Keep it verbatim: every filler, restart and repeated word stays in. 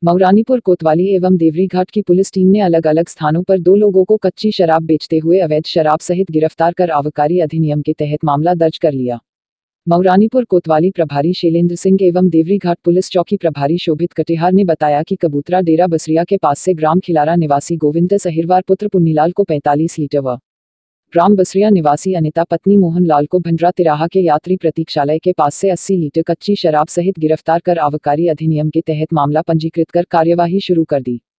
मऊरानीपुर कोतवाली एवं देवरीघाट की पुलिस टीम ने अलग अलग स्थानों पर दो लोगों को कच्ची शराब बेचते हुए अवैध शराब सहित गिरफ्तार कर आबकारी अधिनियम के तहत मामला दर्ज कर लिया। मऊरानीपुर कोतवाली प्रभारी शैलेंद्र सिंह एवं देवरीघाट पुलिस चौकी प्रभारी शोभित कटिहार ने बताया कि कबूतरा डेरा बसरिया के पास से ग्राम खिलारा निवासी गोविंद सहिरवार पुत्र पुन्नीलाल को पैंतालीस लीटर व ग्राम बसरिया निवासी अनिता पत्नी मोहन लाल को भंडरा तिराहा के यात्री प्रतीक्षालय के पास से अस्सी लीटर कच्ची शराब सहित गिरफ्तार कर आबकारी अधिनियम के तहत मामला पंजीकृत कर कार्यवाही शुरू कर दी।